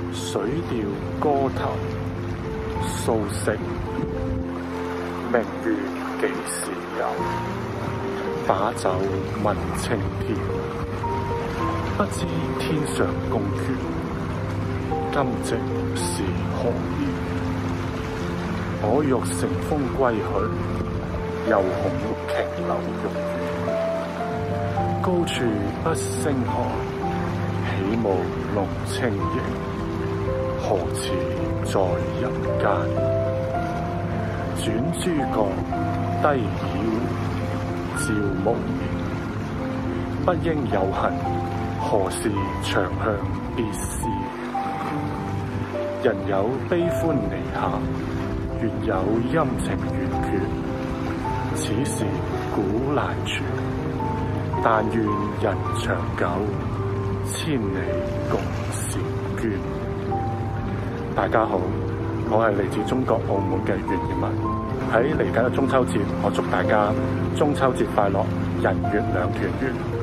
水調歌頭，素食明月幾時有？把酒問青天。不知天上宮闕，今夕是何年？我欲乘風歸去，又恐瓊樓玉宇。高處不勝寒，起舞弄清影。何辭在人間？轉朱閣，低綺戶，照無眠。不應有恨，何事長向別時？人有悲歡離合，月有陰晴圓缺。此事古難全，但願人長久，千里共嬋娟。大家好，我係嚟自中國澳門嘅袁業文。喺嚟緊嘅中秋節，我祝大家中秋節快樂，人月兩團圓。